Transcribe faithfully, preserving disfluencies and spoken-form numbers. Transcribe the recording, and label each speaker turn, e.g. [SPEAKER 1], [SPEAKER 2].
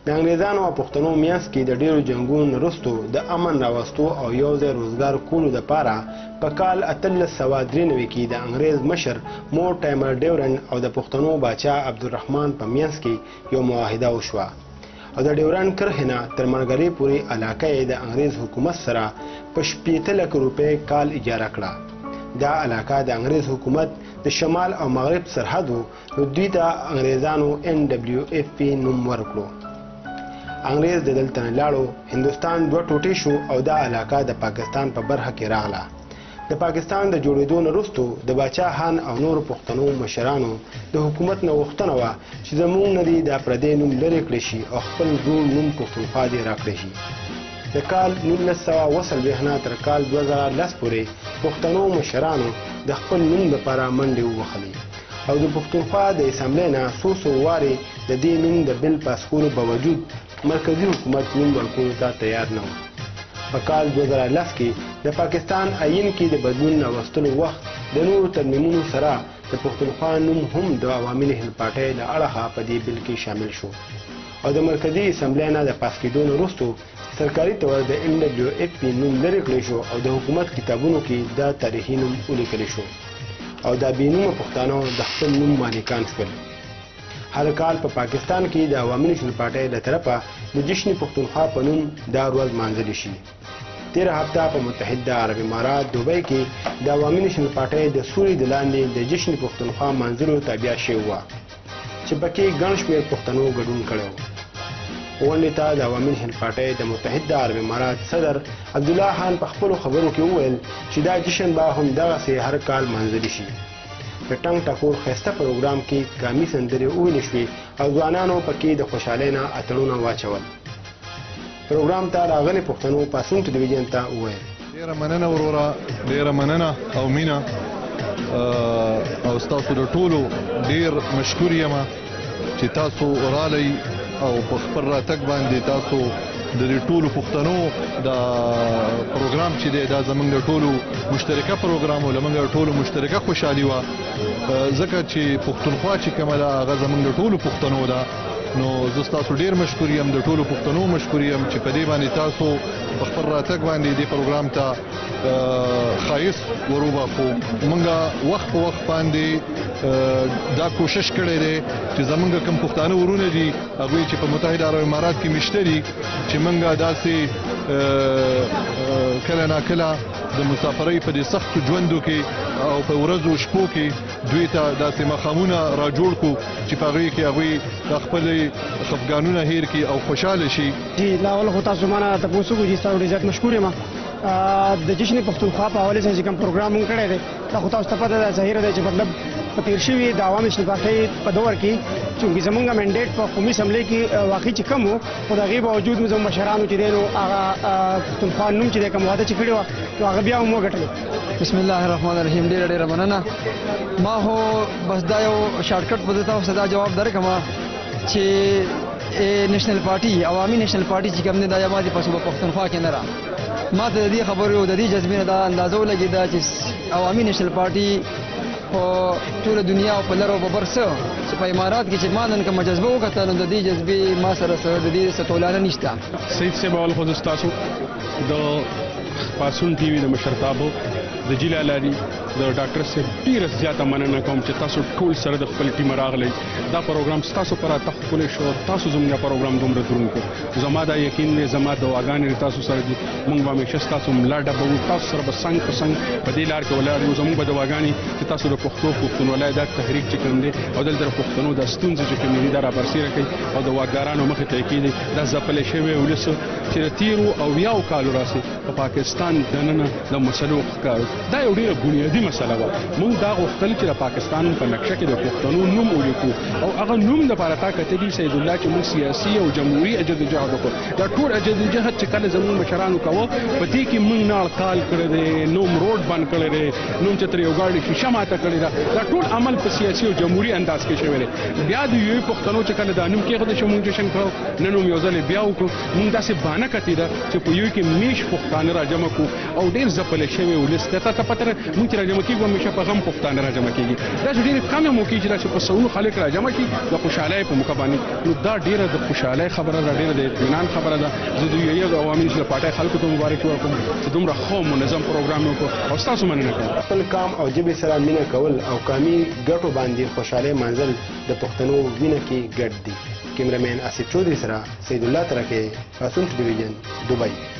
[SPEAKER 1] د انګریزانو او پښتنو میانځ کې د ډیرو جنګونو وروستو د امن راوستو او یو ځای روزګار کولو دپاره په کال اتلس سوه درې نوي کې د انګریز مشر مور ټایمر ډیورن او د پښتنو باچا عبدالرحمن په میانځ کې یو معاهده وشوه او د ډیورن کرښې نه تر منګلي پورې علاقه یې د انګریز حکومت سره په شپېته لکه روپۍ کال اجاره کړه. دا علاقه د انګریز حکومت د شمال او مغرب سرحد و نو دوی ته انګریزانو ان ډبلیو اف پی نوم ورکړو. انګریز د دلته نه لاړو، هندوستان دوه ټوټې شو او دا علاقه د پاکستان په برخه کې راغله. د پاکستان د جوړېدو نه وروستو د باچا خان او نورو پښتنو مشرانو د حکومت نه غوښتنه وه چې زموږ نه دې دا پردی نوم لرې کړی شي او خپل زوړ نوم پښتونخوا دې راکړی شي. د کال نولس سوه اوه څلوېښت نه تر کال دوه زره لس پورې پښتنو مشرانو د خپل نوم لپاره منډې ووهلې او د پښتونخوا د اسامبلۍ نه څو څو وارې د دې نوم د بل پاس کولو باوجود مرکزي حکومت نوم ورکولو ته تیار نه و. په کال دوه زره لس کې د پاکستان آئین کې د بدلون راوستلو وخت د نورو ترمیمونو سره د پښتونخوا نوم هم د عوامي نهضت پارټۍ له اړخه په دې بل کې شامل شو او د مرکزي اسامبلۍ نه د پاس کېدو نه وروستو سرکاري طور د ان ډبلیو اف پی نوم لرې کړی شو او د حکومت کتابونو کې دا تاریخي نوم ولیکلی شو او دا بېنومه پښتانه د خپل نوم مالکان شول. هر کال په پا پاکستان کې د عوامي نهضت پارټۍ له طرفه د جشن پښتونخوا په نوم دا ورځ مانځلې شي. تېره هفته په متحده عرب امارات دوبۍ کې د عوامي نهضت پارټۍ د سوري د لاندې د جشن پښتونخوا مانځلو تابع شوې وه چې پکې ګڼ شمېر پښتنو ګډون کړی و. غونډې ته د عوامي نهضت پارټۍ د متحده عرب امارات صدر عبدالله خان په خپلو خبرو کې وویل چې دا جشن به همدغسې هر کال مانځلې شي. په ټنګ ټکور ښایسته پروګرام کې قامي سندرې وویلې شوې او ځوانانو پکې د خوشحالۍ نه اتڼونه واچول. پروګرام ته راغلي پښتنو پاڅون ټلویزیون ته وویل
[SPEAKER 2] ډېره مننه وروره، ډېره مننه او مینه او ستاسو د ټولو ډېر مشکور یم چې تاسو رالی او په خپل راتګ باندې تاسو د دې ټولو پښتنو د پروګرام چې دی دا زموږ د ټولو مشترکه پروګرام و، زموږ د ټولو مشترکه خوشحالي وه ځکه چې پښتونخوا چې کومه ده هغه زموږ د ټولو پښتنو ده. نو زه ستاسو ډېر مشکور یم، د ټولو پښتنو مشکور یم چې په دې باندې تاسو په خپل راتګ باندې دې پروګرام ته ښایست وروبخو. موږ وخت په وخت باندې دا کوشش کړی دی چې زموږ کوم پښتانه ورونه دي هغوی چې په متحده عرب امارات کې مشته دي چې موږ داسې کله ناکله د مسافرۍ په دې سختو ژوندو کې او په ورځو شپو کې دوی ته داسې مقامونه را جوړ کړو چې په هغوی کې هغوی د خپلې خفګانونه هیر کړي او خوشحاله شي.
[SPEAKER 3] جی لا اول خو تاسو مانه تپوس وکړو چې ستاسو ډېر زیات مشکور یم. د جشن پښتونخوا په حوالې سره چې کوم پروګرام مونږ کړی دی دا خو تاسو ته پته ده ظاهره ده چې مطلب په تېر شوي د عوامي نهضت پارټۍ په دور کې چونکې زمونږ منډیټ په قومي اسمبلۍ کې واقعي چې کم و خو د هغې باوجود زموږ مشرانو چې دی نو هغه پښتونخوا نوم چې دی کوم واده چې کړې وه نو هغه بیا هم وګټلې.
[SPEAKER 4] بسم الله الرحمن الرحیم. ډېره ډېره مننه. ما خو بس دا یو شارټکټ به زه تاسو دا جواب درکړم چې نېشنل پارټي عوامي نېشنل پارټي چې کوم دی دا یوازې په صوبه پښتونخوا کې نه ده. ما ته د دې خبرو د دې جذبې نه دا اندازه ولګېده چې عوامي نېشنل پارټي په ټوله دنیا او په لر او په بر څه چې په امارات کې چې ما نن کومه جذبه وکتله نو د دې جذبې ما سره سره د دې څه تولانه نشته.
[SPEAKER 5] سید صاحب اول خو زه ستاسو د پاڅون ټي وي د مشرتابو د جیله لاري د ډاکټر صاحب ډېره زیاته مننه کوم چې تاسو ټول سره د خپل ټیم راغلی. دا پروګرام ستاسو پر راته ښکلی شو، تاسو زموږ پروګرام دومره دروند کړو. زما دا یقین دی زما دعاګانې تاسو سره دي، موږ به همیشه ستاسو ملا ډبوو، تاسو سره به څنګ په څنګ په دې لار کې ولاړ یو. زموږ به دعاګانې چې تاسو د پښتو پښتونولۍ دا تحریک چې کوم دی او دلته د پښتنو دا ستونزې چې کومې دي دا رابرسېره کوي او د واکدارانو مخې ته یې کېږدي. دا ځپلی شوی ولس چې د تېرو اویاو کالو راسې په پاکستان دننه د مسلو ښکارو دا یو ډېره بنیادي مسله وه. موږ دا غوښتل چې د پاکستان په نقشه کې د پښتنو نوم ولیکو او هغه نوم دپاره تا کتلي سید الله چې موږ سیاسي او جمهوري جدوجهد وکړو. دا ټول جدوجهد چې کله زموږ مشرانو کوه په دې کې موږ نه اړکال کړی دی، نوم روډ بند کړی دی، نوم چې تر یو ګاډي شیشه ماته کړې ده. دا ټول عمل په سیاسي او جمهوري انداز کې شوی دی. بیا د یوې پښتنو چې کله دا نوم کېښودی شو موږ جشن کړو، نن هم یو ځل یې بیا وکړو. موږ داسې بانه کتې ده چې په یوې کې میش پښتانه را جمع کړو او ډېر ځپلی شوی ولس دی. تا ته پته ده موږ چې را راجمع کیږي همیشه په غم پښتانه راجمع کیږي دا چې ډېرې کمې موقعې چې دا چې په سلونو خلک راجمع کي د خوشحالۍ په موقع باندې نو دا ډېره د خوشحالۍ خبره ده ډېره د اطمینان خبره ده زه د یو یو عوامي نېشنل پارټۍ خلکو ته مبارکي ورکوم چې دومره ښه منظم پروګرام یې وکړو او ستاسو مننه کوم
[SPEAKER 1] خپل قام او ژبې سره مینه کول او قامي ګټو باندې خوشحالۍ منزل د پښتنو وینه کې ګډ دي کیمرامین اسد چودھری سره سید الله ترکه پاسون ټلویزیون دبئی